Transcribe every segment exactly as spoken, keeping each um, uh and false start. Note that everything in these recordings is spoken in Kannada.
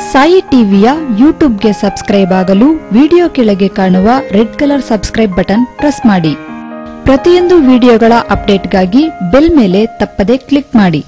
ಸಾಯಿ ಟಿವಿಯ ಯೂಟ್ಯೂಬ್ಗೆ ಸಬ್ಸ್ಕ್ರೈಬ್ ಆಗಲು ವಿಡಿಯೋ ಕೆಳಗೆ ಕಾಣುವ red colour subscribe button press ಮಾಡಿ. ಪ್ರತಿಯೊಂದು ವಿಡಿಯೋಗಳ ಅಪ್ಡೇಟ್ಗಾಗಿ ಬೆಲ್ ಮೇಲೆ ತಪ್ಪದೆ ಕ್ಲಿಕ್ ಮಾಡಿ.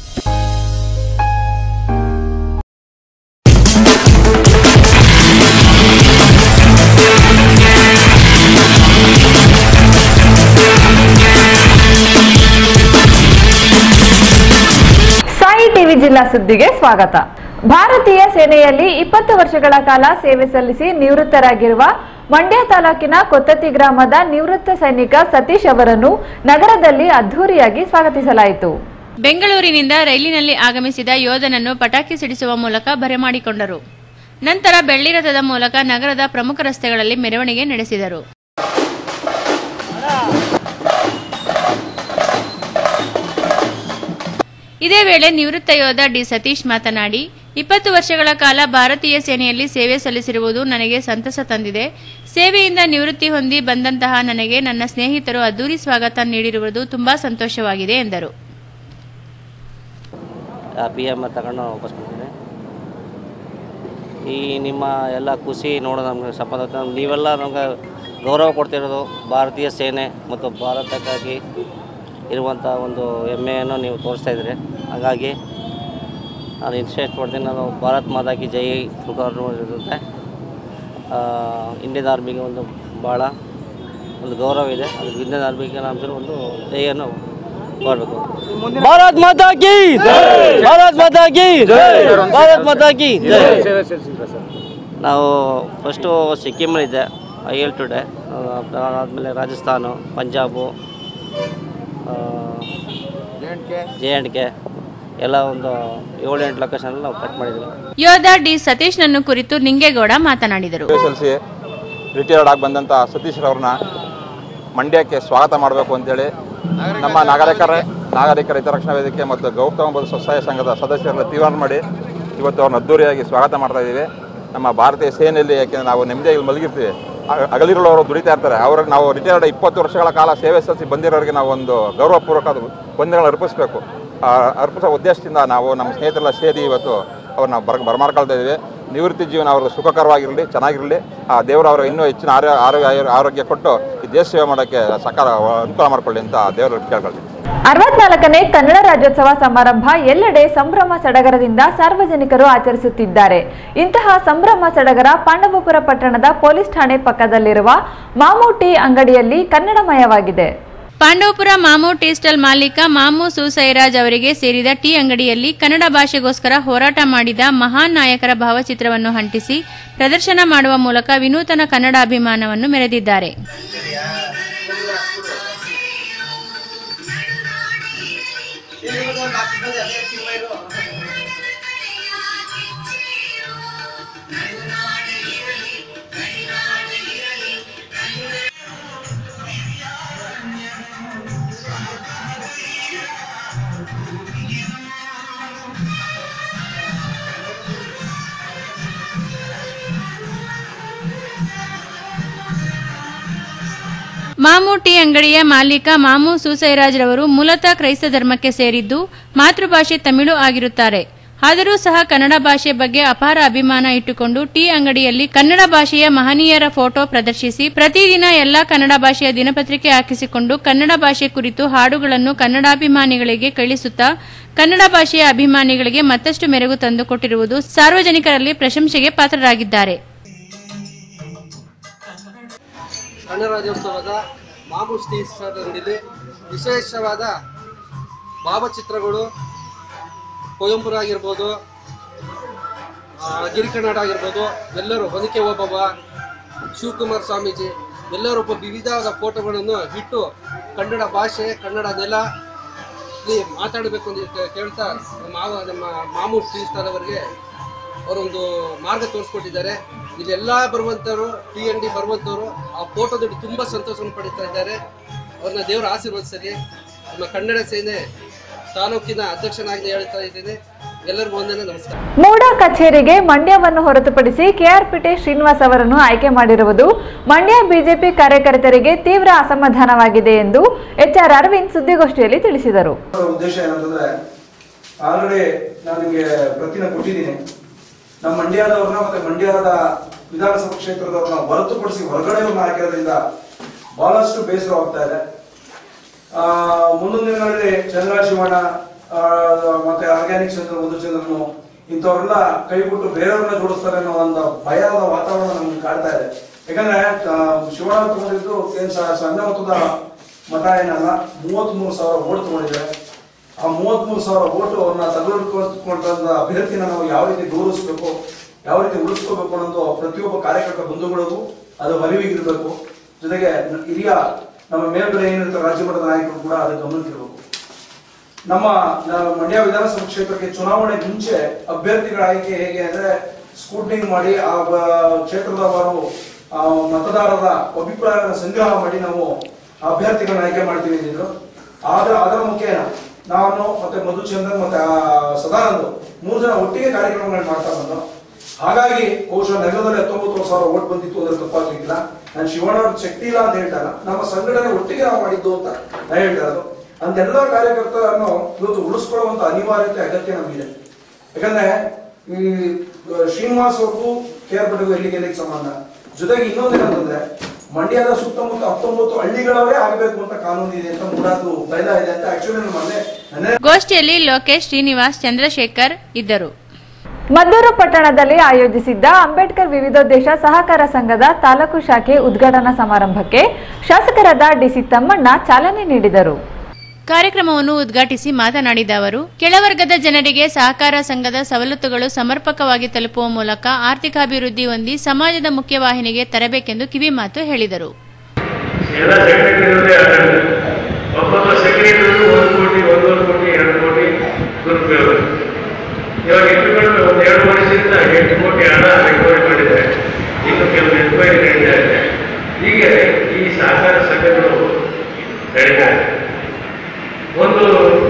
ಸಾಯಿ ಟಿವಿ ಜಿಲ್ಲಾ ಸುದ್ದಿಗೆ ಸ್ವಾಗತ. ಭಾರತೀಯ ಸೇನೆಯಲ್ಲಿ ಇಪ್ಪತ್ತು ವರ್ಷಗಳ ಕಾಲ ಸೇವೆ ಸಲ್ಲಿಸಿ ನಿವೃತ್ತರಾಗಿರುವ ಮಂಡ್ಯ ತಾಲೂಕಿನ ಕೊತ್ತತಿ ಗ್ರಾಮದ ನಿವೃತ್ತ ಸೈನಿಕ ಸತೀಶ್ ಅವರನ್ನು ನಗರದಲ್ಲಿ ಅದ್ಧೂರಿಯಾಗಿ ಸ್ವಾಗತಿಸಲಾಯಿತು. ಬೆಂಗಳೂರಿನಿಂದ ರೈಲಿನಲ್ಲಿ ಆಗಮಿಸಿದ ಯೋಧನನ್ನು ಪಟಾಕಿ ಸಿಡಿಸುವ ಮೂಲಕ ಬರಮಾಡಿಕೊಂಡರು. ನಂತರ ಬೆಳ್ಳಿ ರಥದ ಮೂಲಕ ನಗರದ ಪ್ರಮುಖ ರಸ್ತೆಗಳಲ್ಲಿ ಮೆರವಣಿಗೆ ನಡೆಸಿದರು. ಇದೇ ವೇಳೆ ನಿವೃತ್ತ ಯೋಧ ಡಿ ಸತೀಶ್ ಮಾತನಾಡಿ, ಇಪ್ಪತ್ತು ವರ್ಷಗಳ ಕಾಲ ಭಾರತೀಯ ಸೇನೆಯಲ್ಲಿ ಸೇವೆ ಸಲ್ಲಿಸಿರುವುದು ನನಗೆ ಸಂತಸ ತಂದಿದೆ. ಸೇವೆಯಿಂದ ನಿವೃತ್ತಿ ಹೊಂದಿ ಬಂದಂತಹ ನನಗೆ ನನ್ನ ಸ್ನೇಹಿತರು ಅದ್ದೂರಿ ಸ್ವಾಗತ ನೀಡಿರುವುದು ತುಂಬಾ ಸಂತೋಷವಾಗಿದೆ ಎಂದರು. ಈ ನಿಮ್ಮ ಎಲ್ಲ ಖುಷಿ ನೋಡೋ ನಮಗೆ ಸಂಬಂಧ ನೀವೆಲ್ಲ ನಮಗೆ ಗೌರವ ಕೊಡ್ತಿರೋದು ಭಾರತೀಯ ಸೇನೆ ಮತ್ತು ಭಾರತಕ್ಕಾಗಿ ಇರುವಂಥ ಒಂದು ಹೆಮ್ಮೆಯನ್ನು ನೀವು ತೋರಿಸ್ತಾ ಇದ್ದೀರಿ. ಹಾಗಾಗಿ ನಾನು ಇನ್ಸ್ಟೇಟ್ ಮಾಡ್ತೀನಿ, ನಾನು ಭಾರತ್ ಮಾತಾ ಕಿ ಜೈ ಇರುತ್ತೆ. ಇಂಡಿಯನ್ ಆರ್ಮಿಗೆ ಒಂದು ಭಾಳ ಒಂದು ಗೌರವ ಇದೆ. ಅದಕ್ಕೆ ಇಂಡಿಯನ್ ಆರ್ಮಿಗೆ ನಾವು ಒಂದು ಜೈಯನ್ನು ಮಾಡಬೇಕು. ಭಾರತ್ ಮಾತಾ ಕಿ ಭಾರತ್ ಮಾತಾ ಕಿ ಭಾರತ್ ಮಾತಾ ಕಿ ನಾವು ಫಸ್ಟು ಸಿಕ್ಕಿಮಲ್ಲಿದ್ದೆ, ಐ ಎಲ್ ಟುಡೇ. ಆದಮೇಲೆ Rajasthan, Punjab, J and K ಎಲ್ಲ ಒಂದು ಏಳು ಎಂಟು ಲೊಕೇಶನ್ ನಾವು ಕಟ್ ಮಾಡಿದ್ವಿ. ಯೋಧ ಡಿ ಸತೀಶ್ ನನ್ನು ಕುರಿತು ನಿಂಗೇಗೌಡ ಮಾತನಾಡಿದರು. ರಿಟೈರ್ಡ್ ಆಗಿ ಬಂದಂಥ ಸತೀಶ್ ರವ್ರನ್ನ ಮಂಡ್ಯಕ್ಕೆ ಸ್ವಾಗತ ಮಾಡಬೇಕು ಅಂತೇಳಿ ನಮ್ಮ ನಾಗರಿಕರ ನಾಗರಿಕರ ಹಿತರಕ್ಷಣಾ ವೇದಿಕೆ ಮತ್ತು ಗೌತಮ ಬುದ್ಧ ಸ್ವಸಹಾಯ ಸಂಘದ ಸದಸ್ಯರೆಲ್ಲ ತೀರ್ಮಾನ ಮಾಡಿ ಇವತ್ತು ಅವ್ರನ್ನ ಅದ್ದೂರಿಯಾಗಿ ಸ್ವಾಗತ ಮಾಡ್ತಾ ಇದ್ದೀವಿ. ನಮ್ಮ ಭಾರತೀಯ ಸೇನೆಯಲ್ಲಿ ಯಾಕೆಂದರೆ ನಾವು ನೆಮ್ಮದಿಯಾಗಿ ಮಲಗಿರ್ತೀವಿ, ಹಗಲಿರುಳವರು ದುಡಿತಾ ಇರ್ತಾರೆ. ಅವ್ರಿಗೆ ನಾವು ರಿಟೈರ್ಡ್ ಇಪ್ಪತ್ತು ವರ್ಷಗಳ ಕಾಲ ಸೇವೆ ಸಲ್ಲಿಸಿ ಬಂದಿರೋರಿಗೆ ನಾವು ಒಂದು ಗೌರವಪೂರ್ವಕ ವಂದನೆಗಳನ್ನು ಅರ್ಪಿಸಬೇಕು. ಅರ್ಪಿಸೋ ಉದ್ದೇಶದಿಂದ ನಾವು ನಮ್ಮ ಸ್ನೇಹಿತರೆಲ್ಲ ಸೇರಿ ಇವತ್ತು ಅವ್ರನ್ನ ಬರ ಬರಮಾಡ್ಕೊಳ್ತಾ ಇದ್ದೀವಿ. ನಿವೃತ್ತಿ ಜೀವನ ಅವ್ರಿಗೆ ಸುಖಕರವಾಗಿರಲಿ, ಚೆನ್ನಾಗಿರಲಿ. ಆ ದೇವರು ಅವ್ರಿಗೆ ಇನ್ನೂ ಹೆಚ್ಚಿನ ಆರೋಗ್ಯ ಆರೋಗ್ಯ ಕೊಟ್ಟು ಈ ದೇಶ ಸೇವೆ ಮಾಡೋಕ್ಕೆ ಸಕಾರ ಅನುಕೂಲ ಮಾಡಿಕೊಳ್ಳಿ ಅಂತ ದೇವರು ಕೇಳ್ಕೊಳ್ತೀವಿ. ಅರವತ್ನಾಲ್ಕನೇ ಕನ್ನಡ ರಾಜ್ಯೋತ್ಸವ ಸಮಾರಂಭ ಎಲ್ಲೆಡೆ ಸಂಭ್ರಮ ಸಡಗರದಿಂದ ಸಾರ್ವಜನಿಕರು ಆಚರಿಸುತ್ತಿದ್ದಾರೆ. ಇಂತಹ ಸಂಭ್ರಮ ಸಡಗರ ಪಾಂಡವಪುರ ಪಟ್ಟಣದ ಪೊಲೀಸ್ ಠಾಣೆ ಪಕ್ಕದಲ್ಲಿರುವ ಮಾಮು ಟೀ ಅಂಗಡಿಯಲ್ಲಿ ಕನ್ನಡಮಯವಾಗಿದೆ. ಪಾಂಡವಪುರ ಮಾಮು ಟೀ ಸ್ಟಾಲ್ ಮಾಲೀಕ ಮಾಮು ಸುಸೈರಾಜ್ ಅವರಿಗೆ ಸೇರಿದ ಟೀ ಅಂಗಡಿಯಲ್ಲಿ ಕನ್ನಡ ಭಾಷೆಗೋಸ್ಕರ ಹೋರಾಟ ಮಾಡಿದ ಮಹಾನ್ ನಾಯಕರ ಭಾವಚಿತ್ರವನ್ನು ಅಂಟಿಸಿ ಪ್ರದರ್ಶನ ಮಾಡುವ ಮೂಲಕ ವಿನೂತನ ಕನ್ನಡ ಅಭಿಮಾನವನ್ನು ಮೆರೆದಿದ್ದಾರೆ. ಮಾಮು ಟೀ ಅಂಗಡಿಯ ಮಾಲೀಕ ಮಾಮು ಸುಸೈರಾಜ್ ರವರು ಮೂಲತಃ ಕ್ರೈಸ್ತ ಧರ್ಮಕ್ಕೆ ಸೇರಿದ್ದು ಮಾತೃಭಾಷೆ ತಮಿಳು ಆಗಿರುತ್ತಾರೆ. ಆದರೂ ಸಹ ಕನ್ನಡ ಭಾಷೆ ಬಗ್ಗೆ ಅಪಾರ ಅಭಿಮಾನ ಇಟ್ಟುಕೊಂಡು ಟೀ ಅಂಗಡಿಯಲ್ಲಿ ಕನ್ನಡ ಭಾಷೆಯ ಮಹನೀಯರ ಫೋಟೋ ಪ್ರದರ್ಶಿಸಿ ಪ್ರತಿದಿನ ಎಲ್ಲಾ ಕನ್ನಡ ಭಾಷೆಯ ದಿನಪತ್ರಿಕೆ ಹಾಕಿಸಿಕೊಂಡು ಕನ್ನಡ ಭಾಷೆ ಕುರಿತು ಹಾಡುಗಳನ್ನು ಕನ್ನಡಾಭಿಮಾನಿಗಳಿಗೆ ಕಳಿಸುತ್ತಾ ಕನ್ನಡ ಭಾಷೆಯ ಅಭಿಮಾನಿಗಳಿಗೆ ಮತ್ತಷ್ಟು ಮೆರುಗು ತಂದುಕೊಟ್ಟಿರುವುದು ಸಾರ್ವಜನಿಕರಲ್ಲಿ ಪ್ರಶಂಸೆಗೆ ಪಾತ್ರರಾಗಿದ್ದಾರೆ. ಕನ್ನಡ ರಾಜ್ಯೋತ್ಸವದ ಮಾಮು ಟೀ ಸ್ಟಾಲ್ ಅಂಗಡಿಯಲ್ಲಿ ವಿಶೇಷವಾದ ಭಾವಚಿತ್ರಗಳು, ಕುವೆಂಪು ಆಗಿರ್ಬೋದು, ಗಿರಿಕನ್ನಡ ಆಗಿರ್ಬೋದು, ಎಲ್ಲರೂ ಹೊದಿಕೆ ಓಬವ್ವ, ಶಿವಕುಮಾರ್ ಸ್ವಾಮೀಜಿ ಎಲ್ಲರೂ ವಿವಿಧವಾದ ಫೋಟೋಗಳನ್ನು ಇಟ್ಟು ಕನ್ನಡ ಭಾಷೆ, ಕನ್ನಡ ನೆಲ ಇಲ್ಲಿ ಮಾತಾಡಬೇಕು ಅಂತ ಕೇಳ್ತಾ ಮಾವ ನಮ್ಮ ಮಾಮು ಟೀ ಸ್ಟಾಲ್ ಅವರಿಗೆ ಅವರೊಂದು ಮಾರ್ಗ ತೋರಿಸ್ಕೊಟ್ಟಿದ್ದಾರೆ. ಇಲ್ಲೆಲ್ಲ ಬರುವಂಥವ್ರು, ಟಿ ಅಂಗಡಿ ಬರುವಂಥವ್ರು ಆ ಫೋಟೋದಲ್ಲಿ ತುಂಬ ಸಂತೋಷವನ್ನು ಪಡೀತಾ ಇದ್ದಾರೆ. ಅವ್ರನ್ನ ದೇವರ ಆಶೀರ್ವದಿಸಲಿ. ನಮ್ಮ ಕನ್ನಡ ಸೇನೆ ತಾಲೂಕಿನ ಅಧ್ಯಕ್ಷನಾಗಿ ಹೇಳ್ತಾ ಇದ್ದೇನೆ. ಎಲ್ಲರಿಗೂ ವಂದನೆ, ನಮಸ್ಕಾರ. ಮೂಡ ಕಚೇರಿಗೆ ಮಂಡ್ಯವನ್ನು ಹೊರತುಪಡಿಸಿ ಕೆಆರ್ಪೇಟೆ ಶ್ರೀನಿವಾಸ್ ಅವರನ್ನು ಆಯ್ಕೆ ಮಾಡಿರುವುದು ಮಂಡ್ಯ ಬಿಜೆಪಿ ಕಾರ್ಯಕರ್ತರಿಗೆ ತೀವ್ರ ಅಸಮಾಧಾನವಾಗಿದೆ ಎಂದು ಎಚ್ ಆರ್ ಅರವಿಂದ್ ಸುದ್ದಿಗೋಷ್ಠಿಯಲ್ಲಿ ತಿಳಿಸಿದರು. ಉದ್ದೇಶ ಏನಂತಂದ್ರೆ ಆಲ್ರೆಡಿ ನಾನು ನಿಮಗೆ ಪ್ರತಿನ ಕೊಟ್ಟಿದ್ದೀನಿ. ನಮ್ಮ ಮಂಡ್ಯದವ್ರನ್ನ ಮತ್ತೆ ಮಂಡ್ಯದ ವಿಧಾನಸಭಾ ಕ್ಷೇತ್ರದವ್ರನ್ನ ಹೊರತುಪಡಿಸಿ ಹೊರಗಡೆಯವ್ರನ್ನ ಹಾಕಿರೋದ್ರಿಂದ ಬಹಳಷ್ಟು ಬೇಸರವಾಗ್ತಾ ಇದೆ. ಆ ಮುಂದಿನ ದಿನಗಳಲ್ಲಿ ಚಂದ್ರ ಶಿವಣ್ಣ ಮತ್ತೆ ಆರ್ಗ್ಯಾನಿಕ್ ಚಂದ್ರ ಮಧುಚಂದ್ರನು ಇಂಥವ್ರೆಲ್ಲ ಕೈ ಬಿಟ್ಟು ಬೇರೆಯವ್ರನ್ನ ಜೋಡಿಸ್ತಾರೆ ಅನ್ನೋ ಒಂದು ಭಯದ ವಾತಾವರಣ ನಮ್ಗೆ ಕಾಡ್ತಾ ಇದೆ. ಯಾಕಂದ್ರೆ ಶಿವಣ್ಣ ತಗೊಂಡಿದ್ದು ಏನ್ ಸಣ್ಣ ಮೊತ್ತದ ಮತ ಏನಲ್ಲ, ಮೂವತ್ತ್ ಮೂರು ಸಾವಿರ ಓಟ್ ತಗೊಂಡಿದ್ದಾರೆ. ಆ ಮೂವತ್ತ್ ಮೂರು ಸಾವಿರ ಓಟು ಅವ್ರನ್ನ ತೆಗೆದುಕೊಂಡ ಅಭ್ಯರ್ಥಿನ ನಾವು ಯಾವ ರೀತಿ ಗೌರವಿಸಬೇಕು, ಯಾವ ರೀತಿ ಉಳಿಸ್ಕೋಬೇಕು ಅನ್ನೋದು ಪ್ರತಿಯೊಬ್ಬ ಕಾರ್ಯಕರ್ತ ಬಂಧುಗಳಿಗೂ ಅದು ಅರಿವಿಗಿರ್ಬೇಕು. ಜೊತೆಗೆ ಹಿರಿಯ ನಮ್ಮ ಮೇಲ್ಗಡೆ ಏನಿರ್ತಾರೆ ರಾಜ್ಯ ಮಟ್ಟದ ನಾಯಕರು ಕೂಡ ಅದು ಗಮನಕ್ಕಿರಬೇಕು. ನಮ್ಮ ಮಂಡ್ಯ ವಿಧಾನಸಭಾ ಕ್ಷೇತ್ರಕ್ಕೆ ಚುನಾವಣೆ ಮುಂಚೆ ಅಭ್ಯರ್ಥಿಗಳ ಆಯ್ಕೆ ಹೇಗೆ ಅಂದ್ರೆ ಸ್ಕೂಟ್ನಿಂಗ್ ಮಾಡಿ ಆ ಕ್ಷೇತ್ರದವರು ಮತದಾರರ ಅಭಿಪ್ರಾಯವನ್ನು ಸಂಗ್ರಹ ಮಾಡಿ ನಾವು ಅಭ್ಯರ್ಥಿಗಳನ್ನ ಆಯ್ಕೆ ಮಾಡ್ತೀವಿ ಅಂದಿದ್ರು. ಆದ್ರೆ ಅದರ ಮುಖೇನ ನಾನು ಮತ್ತೆ ಮಧುಚಂದ್ರನ್ ಮತ್ತೆ ಸದಾನಂದ್ ಮೂರು ಜನ ಒಟ್ಟಿಗೆ ಕಾರ್ಯಕ್ರಮಗಳನ್ನ ಮಾಡ್ತಾ ಬಂದು, ಹಾಗಾಗಿ ಬಹುಶಃ ನೆಲದಲ್ಲಿ ಹತ್ತೊಂಬತ್ತು ಸಾವಿರ ಓಟ್ ಬಂದಿತ್ತು ಅಂದ್ರೆ ತಪ್ಪಾಗ್ಲಿಕ್ಕಿಲ್ಲ. ನಾನು ಶಿವಣ್ಣ ಅವ್ರ ಶಕ್ತಿ ಇಲ್ಲ ಅಂತ ಹೇಳ್ತಾರ, ನಮ್ಮ ಸಂಘಟನೆ ಒಟ್ಟಿಗೆ ನಾವು ಮಾಡಿದ್ದು ಅಂತ ನಾ ಹೇಳ್ತಾ ಇರೋದು. ಅಂತೆಲ್ಲ ಕಾರ್ಯಕರ್ತರನ್ನು ಇವತ್ತು ಉಳಿಸ್ಕೊಳ್ಳುವಂತ ಅನಿವಾರ್ಯತೆ ಅಗತ್ಯ ನಮಗಿದೆ. ಯಾಕಂದ್ರೆ ಈ ಶ್ರೀನಿವಾಸ್ ಅವ್ರಿಗೂ ಕೆ ಆರ್ ಪಟೇಲ್ ಎಲ್ಲಿಗೆ ಎಲ್ಲಿಗೆ ಸಂಬಂಧ. ಜೊತೆಗೆ ಇನ್ನೊಂದೇನಂತಂದ್ರೆ ಮಂಡ್ಯದ ಸುತ್ತಮುತ್ತ ಹತ್ತೊಂಬತ್ತು ಹಳ್ಳಿಗಳವರೇ ಆಗಬೇಕು ಅಂತ ಕಾನೂನು ಇದೆ ಅಂತ ಮೂಡಾದು ಬಯಲ ಇದೆ ಅಂತ ಆಕ್ಚುಲಿ ಮೊನ್ನೆ ಗೋಷ್ಠಿಯಲ್ಲಿ ಲೋಕೇಶ್, ಶ್ರೀನಿವಾಸ್, ಚಂದ್ರಶೇಖರ್ ಇದ್ದರು. ಮದ್ದೂರು ಪಟ್ಟಣದಲ್ಲಿ ಆಯೋಜಿಸಿದ್ದ ಅಂಬೇಡ್ಕರ್ ವಿವಿಧೋದ್ದೇಶ ಸಹಕಾರ ಸಂಘದ ತಾಲೂಕು ಶಾಖೆ ಉದ್ಘಾಟನಾ ಸಮಾರಂಭಕ್ಕೆ ಶಾಸಕರಾದ ಡಿಸಿ ತಮ್ಮಣ್ಣ ಚಾಲನೆ ನೀಡಿದರು. ಕಾರ್ಯಕ್ರಮವನ್ನು ಉದ್ಘಾಟಿಸಿ ಮಾತನಾಡಿದ ಅವರು, ಕೆಳವರ್ಗದ ಜನರಿಗೆ ಸಹಕಾರ ಸಂಘದ ಸವಲತ್ತುಗಳು ಸಮರ್ಪಕವಾಗಿ ತಲುಪುವ ಮೂಲಕ ಆರ್ಥಿಕಾಭಿವೃದ್ಧಿ ಹೊಂದಿ ಸಮಾಜದ ಮುಖ್ಯವಾಹಿನಿಗೆ ತರಬೇಕೆಂದು ಕಿವಿಮಾತು ಹೇಳಿದರು. ಹೀಗೆ ಈ ಸಹಕಾರ ಸಂಘಗಳು ಬೆಳೆದಿದ್ದಾರೆ. ಒಂದು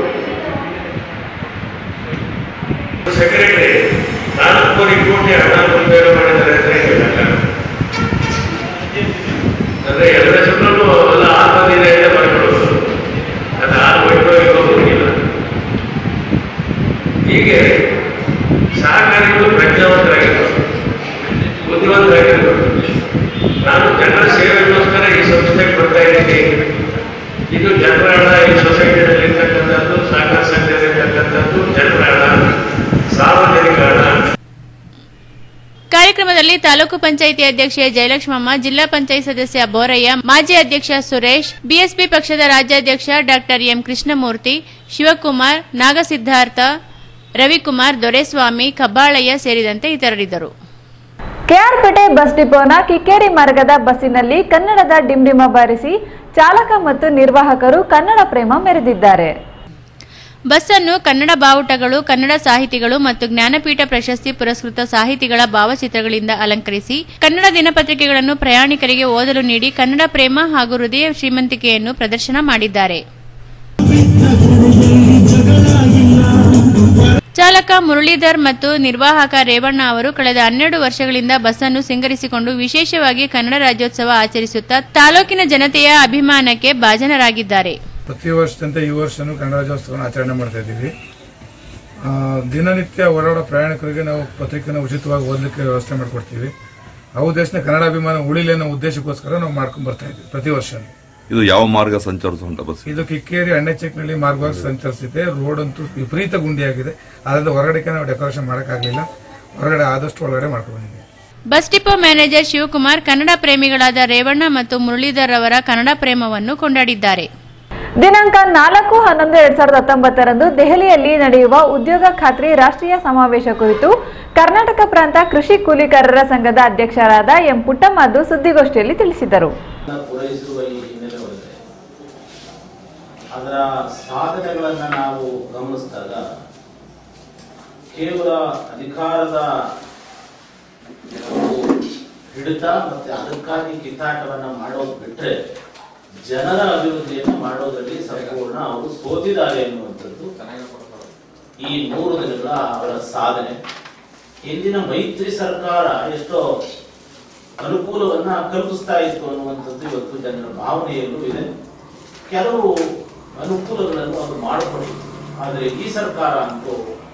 ಸೆಕ್ರೆಟರಿ ನಾಲ್ಕು ಕೋಟಿ ಕೋಟಿ ಹಣ ಉಪಯೋಗ ಮಾಡಿದ್ದಾರೆ ಅಂತ ಹೇಳಿದಾಗ ಅಂದ್ರೆ ಎಲ್ಲ ಜನರಲ್ಲೂ ಎಲ್ಲ ಆತ್ಮನಿರ್ಭರ ಮಾಡಿಕೊಳ್ಳೋದು, ಅದು ಆರು ವೈಭವಿಕ ಹೋಗಿಲ್ಲ. ಹೀಗೆ ಸಹಕಾರಿಗಳು ಪ್ರಜ್ಞಾವಂತರಾಗಿರ್ಬೋದು, ಬುದ್ಧಿವಂತರಾಗಿರ್ಬೋದು. ನಾನು ಜನರ ಸೇವೆಗೋಸ್ಕರ ಈ ಸಂಸ್ಥೆಗೆ ಬರ್ತಾ ಇದ್ದೀನಿ. ಇದು ಜನರ ಹಣ, ಈ ಸೊಸೈಟಿಯಲ್ಲಿ ಇರ್ತಕ್ಕಂಥದ್ದು, ಸಹಕಾರ ಸಂಘದಲ್ಲಿರ್ತಕ್ಕಂಥದ್ದು ಜನರ ಹಣ, ಸಾರ್ವಜನಿಕ ಹಣ. ಕಾರ್ಯಕ್ರಮದಲ್ಲಿ ತಾಲೂಕು ಪಂಚಾಯಿತಿ ಅಧ್ಯಕ್ಷೆ ಜಯಲಕ್ಷ್ಮಮ್ಮ, ಜಿಲ್ಲಾ ಪಂಚಾಯತ್ ಸದಸ್ಯ ಬೋರಯ್ಯ, ಮಾಜಿ ಅಧ್ಯಕ್ಷ ಸುರೇಶ್, ಬಿಎಸ್ಪಿ ಪಕ್ಷದ ರಾಜ್ಯಾಧ್ಯಕ್ಷ ಡಾಕ್ಟರ್ ಎಂ ಕೃಷ್ಣಮೂರ್ತಿ, ಶಿವಕುಮಾರ್, ನಾಗಸಿದ್ಧಾರ್ಥ, ರವಿಕುಮಾರ್, ದೊರೆಸ್ವಾಮಿ, ಕಬ್ಬಾಳಯ್ಯ ಸೇರಿದಂತೆ ಇತರರಿದ್ದರು. ಕೆಆರ್ಪೇಟೆ ಬಸ್ ಡಿಪೋನ ಕಿಕ್ಕೇರಿ ಮಾರ್ಗದ ಬಸ್ಸಿನಲ್ಲಿ ಕನ್ನಡದ ಡಿಂಡಿಮ ಬಾರಿಸಿ ಚಾಲಕ ಮತ್ತು ನಿರ್ವಾಹಕರು ಕನ್ನಡ ಪ್ರೇಮ ಮೆರೆದಿದ್ದಾರೆ. ಬಸ್ಸನ್ನು ಕನ್ನಡ ಬಾವುಟಗಳು, ಕನ್ನಡ ಸಾಹಿತಿಗಳು ಮತ್ತು ಜ್ಞಾನಪೀಠ ಪ್ರಶಸ್ತಿ ಪುರಸ್ಕೃತ ಸಾಹಿತಿಗಳ ಭಾವಚಿತ್ರಗಳಿಂದ ಅಲಂಕರಿಸಿ ಕನ್ನಡ ದಿನಪತ್ರಿಕೆಗಳನ್ನು ಪ್ರಯಾಣಿಕರಿಗೆ ಓದಲು ನೀಡಿ ಕನ್ನಡ ಪ್ರೇಮ ಹಾಗೂ ಹೃದಯ ಶ್ರೀಮಂತಿಕೆಯನ್ನು ಪ್ರದರ್ಶನ ಮಾಡಿದ್ದಾರೆ. ಚಾಲಕ ಮುರಳೀಧರ್ ಮತ್ತು ನಿರ್ವಾಹಕ ರೇವಣ್ಣ ಅವರು ಕಳೆದ ಹನ್ನೆರಡು ವರ್ಷಗಳಿಂದ ಬಸ್ಸನ್ನು ಸಿಂಗರಿಸಿಕೊಂಡು ವಿಶೇಷವಾಗಿ ಕನ್ನಡ ರಾಜ್ಯೋತ್ಸವ ಆಚರಿಸುತ್ತಾ ತಾಲೂಕಿನ ಜನತೆಯ ಅಭಿಮಾನಕ್ಕೆ ಭಾಜನರಾಗಿದ್ದಾರೆ. ಪ್ರತಿ ವರ್ಷದಂತೆ ಈ ವರ್ಷನೂ ಕನ್ನಡ ರಾಜ್ಯೋತ್ಸವ ಆಚರಣೆ ಮಾಡ್ತಾ ಇದ್ದೀವಿ. ದಿನನಿತ್ಯ ಓಡಾಡೋ ಪ್ರಯಾಣಿಕರಿಗೆ ನಾವು ಪತ್ರಿಕೆನ ಉಚಿತವಾಗಿ ಓದಲಿಕ್ಕೆ ವ್ಯವಸ್ಥೆ ಮಾಡಿಕೊಡ್ತೀವಿ. ಆ ಉದ್ದೇಶನ ಕನ್ನಡ ಅಭಿಮಾನ ಉಳಿಲಿ ಅನ್ನೋ ಉದ್ದೇಶಕ್ಕೋಸ್ಕರ ನಾವು ಮಾಡ್ಕೊಂಡು ಬರ್ತಾ ಇದ್ದೀವಿ ಪ್ರತಿ ವರ್ಷ. ಇದು ಯಾವ ಮಾರ್ಗ ಸಂಚರಿಸುವಂತ ಬಸ್? ಇದು ಕಿಕ್ಕೇರಿ ಅಣ್ಣೆಚೆಕ್ನಳ್ಳಿ ಮಾರ್ಗವಾಗಿ ಸಂಚರಿಸಿದೆ. ರೋಡ್ ಅಂತೂ ವಿಪರೀತ ಗುಂಡಿಯಾಗಿದೆ. ಅದರಿಂದ ಹೊರಗಡೆಗೆ ನಾವು ಡೆಕೋರೇಷನ್ ಮಾಡೋಕ್ಕಾಗಲಿಲ್ಲ. ಹೊರಗಡೆ ಆದಷ್ಟು ಒಳಗಡೆ ಮಾಡ್ಕೊಂಡಿದ್ದೀವಿ. Bus depot manager Shivakumar Kannada ಪ್ರೇಮಿಗಳಾದ ರೇವಣ್ಣ ಮತ್ತು ಮುರಳೀಧರ್ ಅವರ ಕನ್ನಡ ಪ್ರೇಮವನ್ನು ಕೊಂಡಾಡಿದ್ದಾರೆ. ದಿನಾಂಕ ನಾಲ್ಕು ಹನ್ನೊಂದು ಎರಡ್ ಸಾವಿರದ ಹತ್ತೊಂಬತ್ತರಂದು ದೆಹಲಿಯಲ್ಲಿ ನಡೆಯುವ ಉದ್ಯೋಗ ಖಾತ್ರಿ ರಾಷ್ಟ್ರೀಯ ಸಮಾವೇಶ ಕುರಿತು ಕರ್ನಾಟಕ ಪ್ರಾಂತ ಕೃಷಿ ಕೂಲಿಕಾರರ ಸಂಘದ ಅಧ್ಯಕ್ಷರಾದ ಎಂ ಪುಟ್ಟಮದ್ದು ಸುದ್ದಿಗೋಷ್ಠಿಯಲ್ಲಿ ತಿಳಿಸಿದರು. ಅದರ ಸಾಧನೆಗಳನ್ನ ನಾವು ಗಮನಿಸಿದಾಗ ಕೇವಲ ಅಧಿಕಾರದ ಹಿಡಿತ ಮತ್ತೆ ಅದಕ್ಕಾಗಿ ಕಿತ್ತಾಟವನ್ನ ಮಾಡೋದು ಬಿಟ್ರೆ ಜನರ ಅಭಿವೃದ್ಧಿಯನ್ನು ಮಾಡೋದ್ರಲ್ಲಿ ಸಂಪೂರ್ಣ ಅವರು ಸೋತಿದ್ದಾರೆ ಎನ್ನುವಂಥದ್ದು ಈ ಮೂರು ದಿನಗಳ ಅವರ ಸಾಧನೆ. ಹಿಂದಿನ ಮೈತ್ರಿ ಸರ್ಕಾರ ಎಷ್ಟೋ ಅನುಕೂಲವನ್ನ ಕಲ್ಪಿಸ್ತಾ ಇತ್ತು ಅನ್ನುವಂಥದ್ದು ಇವತ್ತು ಜನರ ಭಾವನೆಯಲ್ಲೂ ಇದೆ. ಕೆಲವು ಅನುಕೂಲಗಳನ್ನು ಅವರು ಮಾಡಿಕೊಂಡಿತ್ತು. ಆದರೆ ಈ ಸರ್ಕಾರ ಅಂತೂ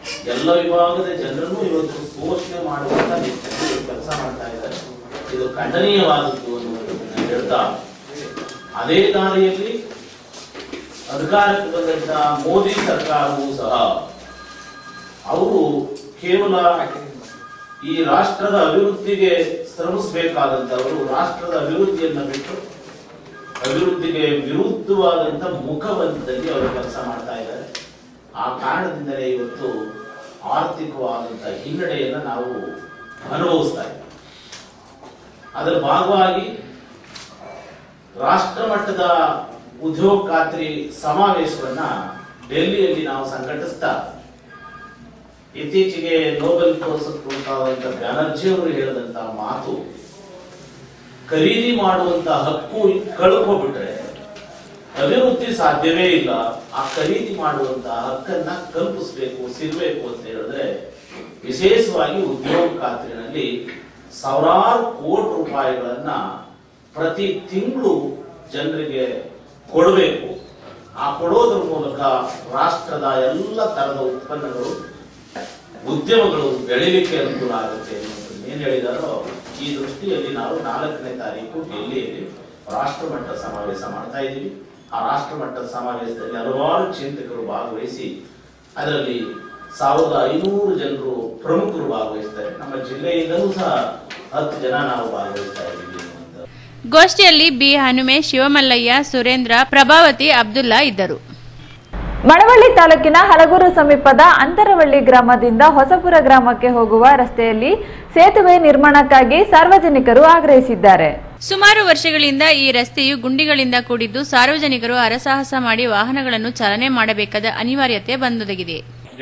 ಎಲ್ಲ ವಿಭಾಗದ ಜನರನ್ನು ಇವತ್ತು ಶೋಷಣೆ ಮಾಡುವಂತ ನಿಟ್ಟಿನಲ್ಲಿ ಕೆಲಸ ಮಾಡ್ತಾ ಇದ್ದಾರೆ. ಇದು ಖಂಡನೀಯವಾದದ್ದು ಅನ್ನುವುದನ್ನು ಹೇಳ್ತಾ, ಅದೇ ದಾರಿಯಲ್ಲಿ ಅಧಿಕಾರಕ್ಕೆ ಬಂದಂತಹ ಮೋದಿ ಸರ್ಕಾರವೂ ಸಹ ಅವರು ಕೇವಲ ಈ ರಾಷ್ಟ್ರದ ಅಭಿವೃದ್ಧಿಗೆ ಶ್ರಮಿಸಬೇಕಾದಂತವರು ರಾಷ್ಟ್ರದ ಅಭಿವೃದ್ಧಿಯನ್ನು ಬಿಟ್ಟು ಅಭಿವೃದ್ಧಿಗೆ ವಿರುದ್ಧವಾದಂತ ಮುಖವಂತದಲ್ಲಿ ಅವರು ಕೆಲಸ ಮಾಡ್ತಾ ಇದ್ದಾರೆ. ಆ ಕಾರಣದಿಂದಲೇ ಇವತ್ತು ಆರ್ಥಿಕವಾದಂತಹ ಹಿನ್ನಡೆಯನ್ನು ನಾವು ಅನುಭವಿಸ್ತಾ ಇದ್ದೇವೆ. ಅದರ ಭಾಗವಾಗಿ ರಾಷ್ಟ್ರ ಮಟ್ಟದ ಉದ್ಯೋಗ ಖಾತ್ರಿ ಸಮಾವೇಶವನ್ನ ಡೆಲ್ಲಿಯಲ್ಲಿ ನಾವು ಸಂಘಟಿಸ್ತಾ, ಇತ್ತೀಚೆಗೆ ನೋಬೆಲ್ ಪುರಸ್ಕೃತರಾದಂತಹ ಬ್ಯಾನರ್ಜಿ ಅವರು ಹೇಳಿದಂತಹ ಮಾತು, ಖರೀದಿ ಮಾಡುವಂತ ಹಕ್ಕು ಕಳ್ಕೊಬಿಟ್ರೆ ಅಭಿವೃದ್ಧಿ ಸಾಧ್ಯವೇ ಇಲ್ಲ. ಆ ಖರೀದಿ ಮಾಡುವಂತಹ ಹಕ್ಕನ್ನ ಕಲ್ಪಿಸಬೇಕು, ಸಿಗಬೇಕು ಅಂತ ಹೇಳಿದ್ರೆ ವಿಶೇಷವಾಗಿ ಉದ್ಯೋಗ ಖಾತ್ರಿನಲ್ಲಿ ಸಾವಿರಾರು ಕೋಟಿ ರೂಪಾಯಿಗಳನ್ನ ಪ್ರತಿ ತಿಂಗಳು ಜನರಿಗೆ ಕೊಡಬೇಕು. ಆ ಕೊಡೋದ್ರ ಮೂಲಕ ರಾಷ್ಟ್ರದ ಎಲ್ಲ ತರದ ಉತ್ಪನ್ನಗಳು, ಉದ್ಯಮಗಳು ಬೆಳಿಲಿಕ್ಕೆ ಅನುಕೂಲ ಆಗುತ್ತೆ ಅನ್ನೋದನ್ನ ಏನ್ ಹೇಳಿದಾರೋ, ಈ ದೃಷ್ಟಿಯಲ್ಲಿ ನಾವು ನಾಲ್ಕನೇ ತಾರೀಕು ಡೆಲ್ಲಿಯಲ್ಲಿ ರಾಷ್ಟ್ರ ಮಟ್ಟ ಸಮಾವೇಶ ಮಾಡ್ತಾ ಇದ್ದೀವಿ. ಆ ರಾಷ್ಟ್ರ ಮಟ್ಟದ ಸಮಾವೇಶದಲ್ಲಿ ಹಲವಾರು ಚಿಂತಕರು ಭಾಗವಹಿಸಿ ಅದರಲ್ಲಿ ಸಾವಿರದ ಐನೂರು ಜನರು ಪ್ರಮುಖರು ಭಾಗವಹಿಸ್ತಾರೆ. ನಮ್ಮ ಜಿಲ್ಲೆಯಿಂದಲೂ ಸಹ ಹತ್ತು ಜನ ನಾವು ಭಾಗವಹಿಸ್ತಾ ಇದ್ದೀವಿ. ಗೋಷ್ಠಿಯಲ್ಲಿ ಬಿ ಹನುಮೇಶ್, ಶಿವಮಲ್ಲಯ್ಯ, ಸುರೇಂದ್ರ, ಪ್ರಭಾವತಿ, ಅಬ್ದುಲ್ಲಾ ಇದ್ದರು. ಮಳವಳ್ಳಿ ತಾಲೂಕಿನ ಹಲಗೂರು ಸಮೀಪದ ಅಂತರವಳ್ಳಿ ಗ್ರಾಮದಿಂದ ಹೊಸಪುರ ಗ್ರಾಮಕ್ಕೆ ಹೋಗುವ ರಸ್ತೆಯಲ್ಲಿ ಸೇತುವೆ ನಿರ್ಮಾಣಕ್ಕಾಗಿ ಸಾರ್ವಜನಿಕರು ಆಗ್ರಹಿಸಿದ್ದಾರೆ. ಸುಮಾರು ವರ್ಷಗಳಿಂದ ಈ ರಸ್ತೆಯು ಗುಂಡಿಗಳಿಂದ ಕೂಡಿದ್ದು ಸಾರ್ವಜನಿಕರು ಹರಸಾಹಸ ಮಾಡಿ ವಾಹನಗಳನ್ನು ಚಾಲನೆ ಮಾಡಬೇಕಾದ ಅನಿವಾರ್ಯತೆ ಬಂದೊದಗಿದೆ.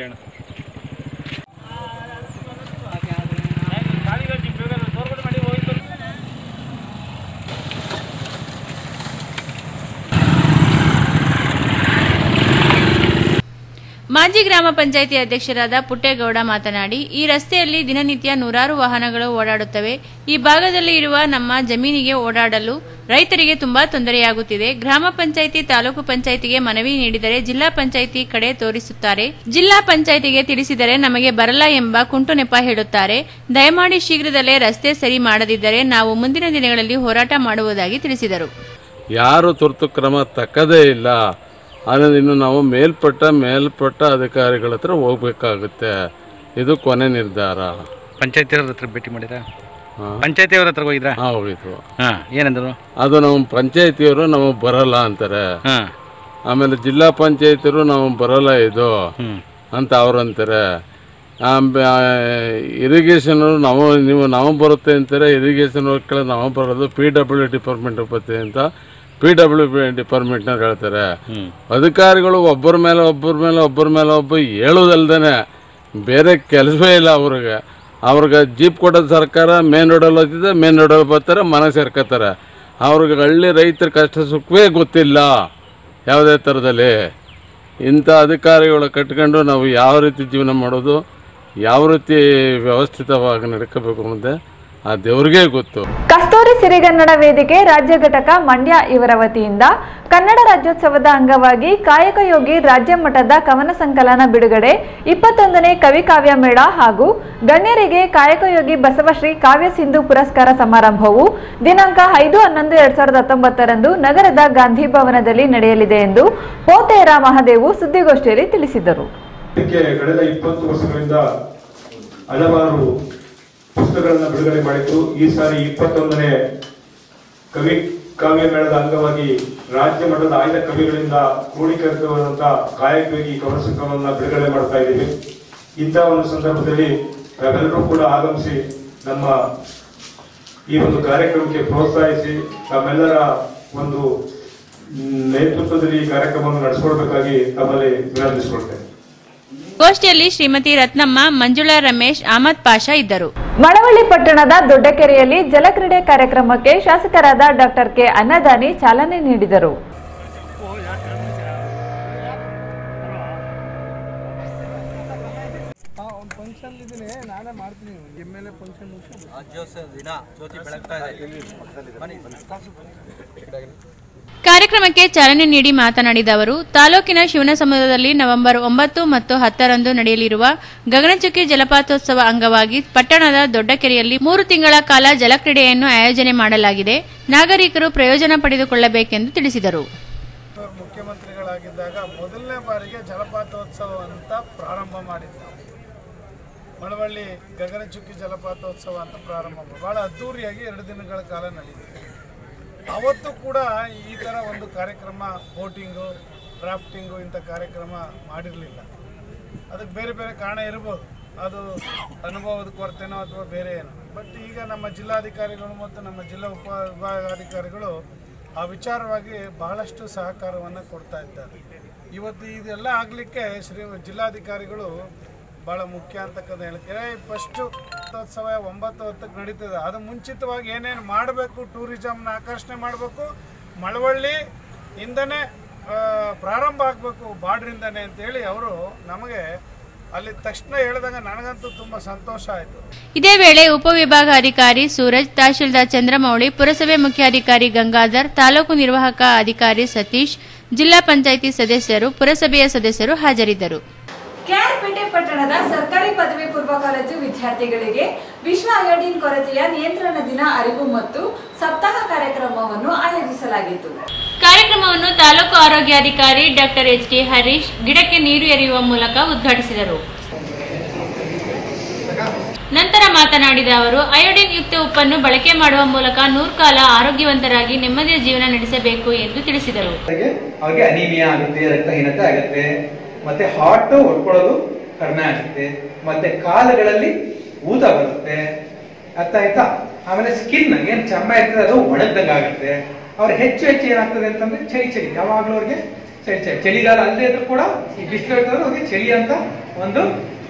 ಮಾಜಿ ಗ್ರಾಮ ಪಂಚಾಯಿತಿ ಅಧ್ಯಕ್ಷರಾದ ಪುಟ್ಟೇಗೌಡ ಮಾತನಾಡಿ, ಈ ರಸ್ತೆಯಲ್ಲಿ ದಿನನಿತ್ಯ ನೂರಾರು ವಾಹನಗಳು ಓಡಾಡುತ್ತವೆ. ಈ ಭಾಗದಲ್ಲಿ ಇರುವ ನಮ್ಮ ಜಮೀನಿಗೆ ಓಡಾಡಲು ರೈತರಿಗೆ ತುಂಬಾ ತೊಂದರೆಯಾಗುತ್ತಿದೆ. ಗ್ರಾಮ ಪಂಚಾಯಿತಿ, ತಾಲೂಕು ಪಂಚಾಯಿತಿಗೆ ಮನವಿ ನೀಡಿದರೆ ಜಿಲ್ಲಾ ಪಂಚಾಯಿತಿ ಕಡೆ ತೋರಿಸುತ್ತಾರೆ. ಜಿಲ್ಲಾ ಪಂಚಾಯಿತಿಗೆ ತಿಳಿಸಿದರೆ ನಮಗೆ ಬರಲ್ಲ ಎಂಬ ಕುಂಟು ನೆಪ ಹೇಳುತ್ತಾರೆ. ದಯಮಾಡಿ ಶೀಘ್ರದಲ್ಲೇ ರಸ್ತೆ ಸರಿ ಮಾಡದಿದ್ದರೆ ನಾವು ಮುಂದಿನ ದಿನಗಳಲ್ಲಿ ಹೋರಾಟ ಮಾಡುವುದಾಗಿ ತಿಳಿಸಿದರು. ಯಾರು ತುರ್ತು ಕ್ರಮ ತಕ್ಕದೇ ಇಲ್ಲ ಅನ್ನೋದು ಇನ್ನು ನಾವು ಮೇಲ್ಪಟ್ಟ ಮೇಲ್ಪಟ್ಟ ಅಧಿಕಾರಿಗಳ ಹತ್ರ ಹೋಗ್ಬೇಕಾಗುತ್ತೆ. ಇದು ಕೊನೆ ನಿರ್ಧಾರ. ಪಂಚಾಯತಿ ಅವ್ರ ಹತ್ರ ಭೇಟಿ ಮಾಡಿದ್ರ? ಪಂಚಾಯತಿ ಅವ್ರ ಹತ್ರ ಹೋಗಿದ್ರ? ಹಾಂ, ಹೋಗಿದ್ವು. ಏನಂದ್ರು? ಅದು ನಮ್ಮ ಪಂಚಾಯತಿಯವರು ನಮಗೆ ಬರಲ್ಲ ಅಂತಾರೆ. ಆಮೇಲೆ ಜಿಲ್ಲಾ ಪಂಚಾಯತಿಯವರು ನಮಗೆ ಬರಲ್ಲ ಇದು ಅಂತ ಅವ್ರು ಅಂತಾರೆ. ಇರಿಗೇಷನ್ ನಾವು ನೀವು ನಾವು ಬರುತ್ತೆ ಅಂತಾರೆ. ಇರಿಗೇಷನ್ ವರ್ಕ್ಗಳ ನಾವು ಬರೋದು ಪಿ ಡಬ್ಲ್ಯೂ ಡಿಪಾರ್ಟ್ಮೆಂಟ್ ಬರುತ್ತೆ ಅಂತ ಪಿ ಡಬ್ಲ್ಯೂ ಡಿಪಾರ್ಟ್ಮೆಂಟ್ನವ್ರು ಹೇಳ್ತಾರೆ. ಅಧಿಕಾರಿಗಳು ಒಬ್ಬರ ಮೇಲೆ ಒಬ್ಬರ ಮೇಲೆ ಒಬ್ಬರ ಮೇಲೆ ಒಬ್ಬ ಹೇಳೋದಲ್ದೇ ಬೇರೆ ಕೆಲಸವೇ ಇಲ್ಲ ಅವ್ರಿಗೆ. ಅವ್ರಿಗೆ ಜೀಪ್ ಕೊಡೋದು ಸರ್ಕಾರ, ಮೇನ್ ರೋಡಲ್ಲಿ ಹೋಗ್ತಿದ್ದೆ, ಮೇನ್ ರೋಡಲ್ಲಿ ಬರ್ತಾರೆ, ಮನೆ ಸೇರ್ಕೋತಾರೆ. ಅವ್ರಿಗೆ ಹಳ್ಳಿ ರೈತರ ಕಷ್ಟ ಸುಖವೇ ಗೊತ್ತಿಲ್ಲ ಯಾವುದೇ ಥರದಲ್ಲಿ. ಇಂಥ ಅಧಿಕಾರಿಗಳು ಕಟ್ಕೊಂಡು ನಾವು ಯಾವ ರೀತಿ ಜೀವನ ಮಾಡೋದು, ಯಾವ ರೀತಿ ವ್ಯವಸ್ಥಿತವಾಗಿ ನಡ್ಕೋಬೇಕು ಅನ್ನೋದೇ ಆ ದೇವ್ರಿಗೆ ಗೊತ್ತು. ಕಸ್ತೂರಿ ಸಿರಿಗನ್ನಡ ವೇದಿಕೆ ರಾಜ್ಯ ಘಟಕ ಮಂಡ್ಯ ಇವರ ವತಿಯಿಂದ ಕನ್ನಡ ರಾಜ್ಯೋತ್ಸವದ ಅಂಗವಾಗಿ ಕಾಯಕಯೋಗಿ ರಾಜ್ಯ ಮಟ್ಟದ ಕವನ ಸಂಕಲನ ಬಿಡುಗಡೆ, ಇಪ್ಪತ್ತೊಂದನೇ ಕವಿ ಕಾವ್ಯ ಮೇಳ ಹಾಗೂ ಗಣ್ಯರಿಗೆ ಕಾಯಕಯೋಗಿ ಬಸವಶ್ರೀ ಕಾವ್ಯ ಸಿಂಧು ಪುರಸ್ಕಾರ ಸಮಾರಂಭವು ದಿನಾಂಕ ಐದು ಹನ್ನೊಂದು ಎರಡ್ ಸಾವಿರದ ಹತ್ತೊಂಬತ್ತರಂದು ನಗರದ ಗಾಂಧಿ ಭವನದಲ್ಲಿ ನಡೆಯಲಿದೆ ಎಂದು ಪೋತೇರ ಮಹದೇವು ಸುದ್ದಿಗೋಷ್ಠಿಯಲ್ಲಿ ತಿಳಿಸಿದರು. ಕಳೆದ ಇಪ್ಪತ್ತು ವರ್ಷಗಳಿಂದ ಹಲವಾರು ಪುಸ್ತಕಗಳನ್ನು ಬಿಡುಗಡೆ ಮಾಡಿದ್ದು, ಈ ಸಾರಿ ಇಪ್ಪತ್ತೊಂದನೇ ಕವಿ ಕಾವ್ಯ ಮೇಳದ ಅಂಗವಾಗಿ ರಾಜ್ಯ ಮಟ್ಟದ ಆಯ್ದ ಕವಿಗಳಿಂದ ಕ್ರೋಢೀಕರಿಸಿರುವಂತಹ ಕಾಯಕಯೋಗಿ ಕವನ ಸಂಕಲನವನ್ನು ಬಿಡುಗಡೆ ಮಾಡ್ತಾ ಇದ್ದೀವಿ. ಇಂತಹ ಒಂದು ಸಂದರ್ಭದಲ್ಲಿ ತಾವೆಲ್ಲರೂ ಕೂಡ ಆಗಮಿಸಿ ನಮ್ಮ ಈ ಒಂದು ಕಾರ್ಯಕ್ರಮಕ್ಕೆ ಪ್ರೋತ್ಸಾಹಿಸಿ ತಮ್ಮೆಲ್ಲರ ಒಂದು ನೇತೃತ್ವದಲ್ಲಿ ಈ ಕಾರ್ಯಕ್ರಮವನ್ನು ನಡೆಸಿಕೊಳ್ಬೇಕಾಗಿ ತಮ್ಮಲ್ಲಿ ವಿನಂತಿಸಿಕೊಳ್ತೇನೆ. ಗೋಷ್ಠಿಯಲ್ಲಿ ಶ್ರೀಮತಿ ರತ್ನಮ್ಮ, ಮಂಜುಳಾ ರಮೇಶ್, ಅಹಮದ್ ಪಾಷಾ ಇದ್ದರು. ಮಳವಳ್ಳಿ ಪಟ್ಟಣದ ದೊಡ್ಡಕೆರೆಯಲ್ಲಿ ಜಲಕ್ರೀಡೆ ಕಾರ್ಯಕ್ರಮಕ್ಕೆ ಶಾಸಕರಾದ ಡಾಕ್ಟರ್ ಕೆ ಅನ್ನದಾನಿ ಚಾಲನೆ ನೀಡಿದರು. ಕಾರ್ಯಕ್ರಮಕ್ಕೆ ಚಾಲನೆ ನೀಡಿ ಮಾತನಾಡಿದ ಅವರು ತಾಲೂಕಿನ ಶಿವನಸಮುದ್ರದಲ್ಲಿ ನವೆಂಬರ್ ಒಂಬತ್ತು ಮತ್ತು ಹತ್ತರಂದು ನಡೆಯಲಿರುವ ಗಗನಚುಕ್ಕಿ ಜಲಪಾತೋತ್ಸವ ಅಂಗವಾಗಿ ಪಟ್ಟಣದ ದೊಡ್ಡಕೆರೆಯಲ್ಲಿ ಮೂರು ತಿಂಗಳ ಕಾಲ ಜಲಕ್ರೀಡೆಯನ್ನು ಆಯೋಜನೆ ಮಾಡಲಾಗಿದೆ. ನಾಗರಿಕರು ಪ್ರಯೋಜನ ಪಡೆದುಕೊಳ್ಳಬೇಕೆಂದು ತಿಳಿಸಿದರು. ಮುಖ್ಯಮಂತ್ರಿಗಳಾಗಿದ್ದಾಗ ಮೊದಲನೇ ಬಾರಿಗೆ ಜಲಪಾತೋತ್ಸವ ಅಂತ ಪ್ರಾರಂಭ ಮಾಡಿದ್ದು. ಮಳವಳ್ಳಿ ಗಗನಚುಕ್ಕಿ ಜಲಪಾತೋತ್ಸವ ಅಂತ ಪ್ರಾರಂಭ ಬಹಳ ಅದ್ದೂರಿಯಾಗಿ ಎರಡು ದಿನಗಳ ಕಾಲ ನಡೆದಿದೆ. ಅವತ್ತು ಕೂಡ ಈ ಥರ ಒಂದು ಕಾರ್ಯಕ್ರಮ ಬೋಟಿಂಗು ರಾಫ್ಟಿಂಗು ಇಂಥ ಕಾರ್ಯಕ್ರಮ ಮಾಡಿರಲಿಲ್ಲ. ಅದಕ್ಕೆ ಬೇರೆ ಬೇರೆ ಕಾರಣ ಇರ್ಬೋದು, ಅದು ಅನುಭವದ ಕೊರತೆನೋ ಅಥವಾ ಬೇರೆ ಏನೋ. ಬಟ್ ಈಗ ನಮ್ಮ ಜಿಲ್ಲಾಧಿಕಾರಿಗಳು ಮತ್ತು ನಮ್ಮ ಜಿಲ್ಲಾ ಉಪ ವಿಭಾಗಾಧಿಕಾರಿಗಳು ಆ ವಿಚಾರವಾಗಿ ಬಹಳಷ್ಟು ಸಹಕಾರವನ್ನು ಕೊಡ್ತಾ ಇದ್ದಾರೆ. ಇವತ್ತು ಇದೆಲ್ಲ ಆಗಲಿಕ್ಕೆ ಶ್ರೀ ಜಿಲ್ಲಾಧಿಕಾರಿಗಳು ಭಾಳ ಮುಖ್ಯ ಅಂತಕ್ಕಂಥ ಹೇಳ್ತಾರೆ. ಫಸ್ಟು ರಥೋತ್ಸವ ಒಂಬತ್ತು ಹೊತ್ತಕ್ಕೆ ನಡೀತದೆ. ಅದು ಮುಂಚಿತವಾಗಿ ಏನೇನು ಮಾಡಬೇಕು, ಟೂರಿಸಮ್ನ ಆಕರ್ಷಣೆ ಮಾಡಬೇಕು, ಮಳವಳ್ಳಿ ಇಂದನೇ ಪ್ರಾರಂಭ ಆಗಬೇಕು ಬಾರ್ಡ್ರಿಂದನೇ ಅಂತೇಳಿ ಅವರು ನಮಗೆ ಅಲ್ಲಿ ತಕ್ಷಣ ಹೇಳಿದಾಗ ನನಗಂತೂ ತುಂಬ ಸಂತೋಷ ಆಯಿತು. ಇದೇ ವೇಳೆ ಉಪವಿಭಾಗಾಧಿಕಾರಿ ಸೂರಜ್, ತಹಶೀಲ್ದಾರ್ ಚಂದ್ರಮೌಳಿ, ಪುರಸಭೆ ಮುಖ್ಯಾಧಿಕಾರಿ ಗಂಗಾಧರ್, ತಾಲೂಕು ನಿರ್ವಾಹಕ ಅಧಿಕಾರಿ ಸತೀಶ್, ಜಿಲ್ಲಾ ಪಂಚಾಯಿತಿ ಸದಸ್ಯರು, ಪುರಸಭೆಯ ಸದಸ್ಯರು ಹಾಜರಿದ್ದರು. ಕೆಆರ್ಪೇಟೆ ಪಟ್ಟಣದ ಸರ್ಕಾರಿ ಪದವಿ ಪೂರ್ವ ಕಾಲೇಜು ವಿದ್ಯಾರ್ಥಿಗಳಿಗೆ ವಿಶ್ವ ಅಯೋಡಿನ್ ಕೊರತೆಯ ನಿಯಂತ್ರಣ ದಿನ ಅರಿವು ಮತ್ತು ಸಪ್ತಾಹ ಕಾರ್ಯಕ್ರಮವನ್ನು ಆಯೋಜಿಸಲಾಗಿತ್ತು. ಕಾರ್ಯಕ್ರಮವನ್ನು ತಾಲೂಕು ಆರೋಗ್ಯಾಧಿಕಾರಿ ಡಾಕ್ಟರ್ ಎಚ್ ಡಿ ಹರೀಶ್ ಗಿಡಕ್ಕೆ ನೀರು ಎರೆಯುವ ಮೂಲಕ ಉದ್ಘಾಟಿಸಿದರು. ನಂತರ ಮಾತನಾಡಿದ ಅವರು ಅಯೋಡಿನ್ ಯುಕ್ತ ಉಪ್ಪನ್ನು ಬಳಕೆ ಮಾಡುವ ಮೂಲಕ ನೂರ್ಕಾಲ ಆರೋಗ್ಯವಂತರಾಗಿ ನೆಮ್ಮದಿಯ ಜೀವನ ನಡೆಸಬೇಕು ಎಂದು ತಿಳಿಸಿದರು. ಅವರಿಗೆ ಅನಿಮಿಯಾ ಆಗುತ್ತೆ, ರಕ್ತಹೀನತೆ ಆಗುತ್ತೆ, ಮತ್ತೆ ಹಾರ್ಟ್ ಹೊಡ್ಕೊಳ್ಳೋದು ಕಡಿಮೆ ಆಗುತ್ತೆ, ಮತ್ತೆ ಕಾಲುಗಳಲ್ಲಿ ಊತ ಬರುತ್ತೆ, ಅರ್ಥ ಆಯ್ತಾ. ಆಮೇಲೆ ಸ್ಕಿನ್ ಏನ್ ಚರ್ಮ ಇರ್ತದೆ ಅದು ಒಣಗ್ದಂಗೆ ಆಗುತ್ತೆ. ಅವ್ರಿಗೆ ಹೆಚ್ಚು ಹೆಚ್ಚು ಏನಾಗ್ತದೆ ಅಂತಂದ್ರೆ ಚಳಿ ಚಳಿ ಯಾವಾಗ್ಲೂ ಅವ್ರಿಗೆ ಚಳಿ ಚಳಿ ಚಳಿಗಾಲ ಅಲ್ಲದೆ ಇದ್ರು ಕೂಡ ಈ ಬಿಸಿಲು ಇರ್ತದೆ ಅವ್ರಿಗೆ ಚಳಿ ಅಂತ ಒಂದು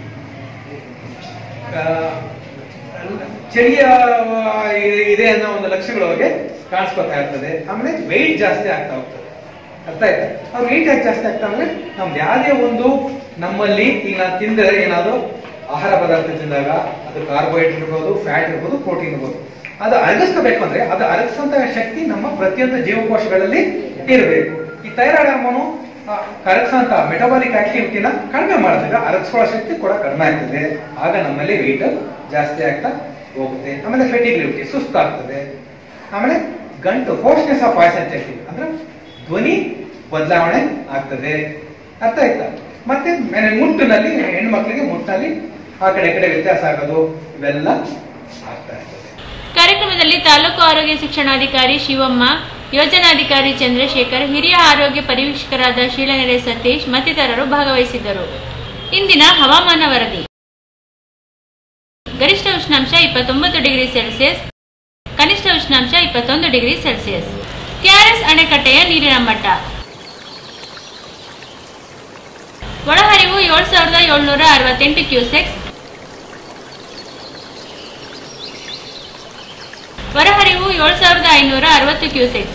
ಚಳಿಯ ಇದೆ ಅನ್ನೋ ಒಂದು ಲಕ್ಷಣಗಳು ಅವ್ರಿಗೆ ಕಾಣಿಸ್ಕೊತಾ ಇರ್ತದೆ. ಆಮೇಲೆ ವೆಯ್ಟ್ ಜಾಸ್ತಿ ಆಗ್ತಾ ಹೋಗ್ತದೆ, ಅರ್ಥ ಆಯ್ತಾ. ಅವ್ರು ವೆಯ್ಟ್ ಯಾಕೆ ಜಾಸ್ತಿ ಆಗ್ತಾ ಅಂದ್ರೆ ನಮ್ದು ಯಾವುದೇ ಒಂದು ನಮ್ಮಲ್ಲಿ ಈಗ ನಾನು ತಿಂದರೆ ಏನಾದ್ರು ಆಹಾರ ಪದಾರ್ಥ ತಿಂದಾಗ ಅದು ಕಾರ್ಬೋಹೈಡ್ರೇಟ್ ಇರ್ಬೋದು, ಫ್ಯಾಟ್ ಇರ್ಬೋದು, ಪ್ರೋಟೀನ್ ಇರ್ಬೋದು, ಅದು ಅರಗಿಸ್ಕೋಬೇಕು ಅಂದ್ರೆ ಅದು ಅರಗಿಸಂತ ಶಕ್ತಿ ನಮ್ಮ ಪ್ರತಿಯೊಂದು ಜೀವಕೋಶಗಳಲ್ಲಿ ಇರಬೇಕು. ಈ ಥೈರಾಯ್ಡ್ ಹಾರ್ಮೋನು ಕರಗಿಸಂತ ಮೆಟಬಾಲಿಕ್ ಆಕ್ಟಿವಿಟಿನ ಕಡಿಮೆ ಮಾಡಿದಾಗ ಅರಗಿಸ್ಕೊಳ್ಳೋ ಶಕ್ತಿ ಕೂಡ ಕಡಿಮೆ ಆಗ್ತದೆ. ಆಗ ನಮ್ಮಲ್ಲಿ ವೆಯ್ಟ್ ಜಾಸ್ತಿ ಆಗ್ತಾ ಹೋಗುತ್ತೆ. ಆಮೇಲೆ ಫೆಟಿಲಿಟಿ ಸುಸ್ತಾಗ್ತದೆ. ಆಮೇಲೆ ಗಂಟು ಹೋಸ್ಟ್ನೆಸ್ ಆಫ್ ವಾಯ್ಸ್ ಅಂತ ಹೇಳ್ತೀವಿ, ಅಂದ್ರೆ ಧ್ವನಿ ಬದಲಾವಣೆ ಆಗ್ತದೆ, ಅರ್ಥ ಆಯ್ತಾ. ಮತ್ತೆ ಮುಟ್ಟಿನಲ್ಲಿ ಹೆಣ್ಮಕ್ಳಿಗೆ ಮುಟ್ಟಲ್ಲಿ ಆ ಕಡೆ ಕಡೆ ವ್ಯತ್ಯಾಸ ಆಗೋದು ಇವೆಲ್ಲ ಆಗ್ತಾ ಇರ್ತದೆ. ಕಾರ್ಯಕ್ರಮದಲ್ಲಿ ತಾಲೂಕು ಆರೋಗ್ಯ ಶಿಕ್ಷಣಾಧಿಕಾರಿ ಶಿವಮ್ಮ, ಯೋಜನಾಧಿಕಾರಿ ಚಂದ್ರಶೇಖರ್, ಹಿರಿಯ ಆರೋಗ್ಯ ಪರಿವೀಕ್ಷಕರಾದ ಶೀಲನೆರೆ ಸತೀಶ್ ಮತ್ತಿತರರು ಭಾಗವಹಿಸಿದ್ದರು. ಇಂದಿನ ಹವಾಮಾನ ವರದಿ. ಗರಿಷ್ಠ ಉಷ್ಣಾಂಶ ಇಪ್ಪತ್ತೊಂಬತ್ತು ಡಿಗ್ರಿ ಸೆಲ್ಸಿಯಸ್, ಕನಿಷ್ಠ ಉಷ್ಣಾಂಶ ಇಪ್ಪತ್ತೊಂದು ಡಿಗ್ರಿ ಸೆಲ್ಸಿಯಸ್. ಕೆಆರ್ಎಸ್ ಅಣೆಕಟ್ಟೆಯ ನೀರಿನ ಮಟ್ಟ ಒಳಹರಿವು ಏಳು ಸಾವಿರದ ಏಳ್ನೂರ ಅರವತ್ತೆಂಟು ಕ್ಯೂಸೆಕ್ಸ್, ಹೊರಹರಿವು ಏಳು ಸಾವಿರದ ಐನೂರ ಅರವತ್ತು ಕ್ಯೂಸೆಕ್ಸ್.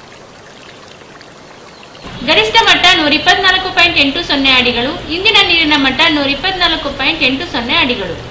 ಗರಿಷ್ಠ ಮಟ್ಟ ನೂರ ಇಪ್ಪತ್ನಾಲ್ಕು ಪಾಯಿಂಟ್ ಎಂಟು ಸೊನ್ನೆ ಅಡಿಗಳು. ಇಂದಿನ ನೀರಿನ ಮಟ್ಟ ನೂರ ಇಪ್ಪತ್ನಾಲ್ಕು ಪಾಯಿಂಟ್ ಎಂಟು ಸೊನ್ನೆ ಅಡಿಗಳು.